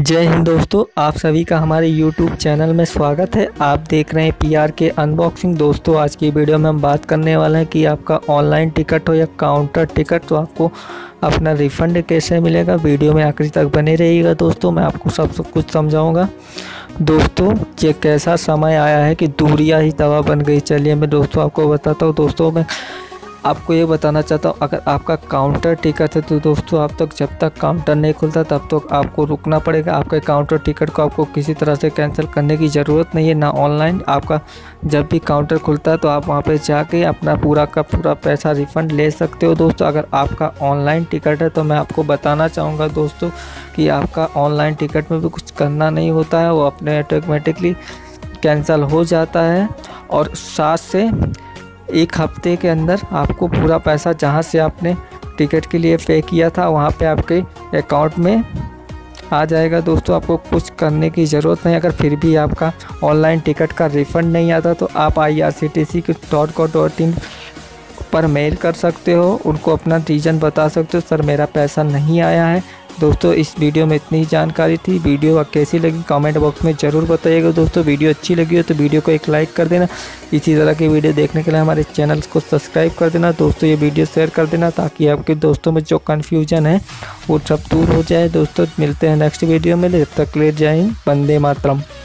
जय हिंद दोस्तों, आप सभी का हमारे YouTube चैनल में स्वागत है। आप देख रहे हैं PR के अनबॉक्सिंग। दोस्तों, आज की वीडियो में हम बात करने वाले हैं कि आपका ऑनलाइन टिकट हो या काउंटर टिकट, तो आपको अपना रिफ़ंड कैसे मिलेगा। वीडियो में आखिरी तक बने रहिएगा। दोस्तों, मैं आपको सब कुछ समझाऊंगा। दोस्तों, ये कैसा समय आया है कि दूरियां ही दवा बन गई। चलिए मैं दोस्तों आपको बताता हूँ। दोस्तों, मैं आपको ये बताना चाहता हूँ, अगर आपका काउंटर टिकट है तो दोस्तों आप तक जब तक काउंटर नहीं खुलता तब तक आपको रुकना पड़ेगा। आपके काउंटर टिकट को आपको किसी तरह से कैंसिल करने की ज़रूरत नहीं है, ना ऑनलाइन। आपका जब भी काउंटर खुलता है तो आप वहाँ पे जाके अपना पूरा का पूरा पैसा रिफ़ंड ले सकते हो। दोस्तों, अगर आपका ऑनलाइन टिकट है तो मैं आपको बताना चाहूँगा दोस्तों कि आपका ऑनलाइन टिकट में भी कुछ करना नहीं होता है, वो अपने ऑटोमेटिकली कैंसिल हो जाता है। और 7 से 1 हफ्ते के अंदर आपको पूरा पैसा जहां से आपने टिकट के लिए पे किया था वहां पे आपके अकाउंट में आ जाएगा। दोस्तों, आपको कुछ करने की ज़रूरत नहीं। अगर फिर भी आपका ऑनलाइन टिकट का रिफ़ंड नहीं आता तो आप irctc.co.in पर मेल कर सकते हो, उनको अपना रीज़न बता सकते हो, सर मेरा पैसा नहीं आया है। दोस्तों, इस वीडियो में इतनी जानकारी थी। वीडियो कैसी लगी कमेंट बॉक्स में ज़रूर बताइएगा। दोस्तों, वीडियो अच्छी लगी हो तो वीडियो को एक लाइक कर देना। इसी तरह की वीडियो देखने के लिए हमारे चैनल को सब्सक्राइब कर देना। दोस्तों, ये वीडियो शेयर कर देना ताकि आपके दोस्तों में जो कन्फ्यूजन है वो सब दूर हो जाए। दोस्तों, मिलते हैं नेक्स्ट वीडियो में। जब तक ले जय हिंद, वंदे मातरम।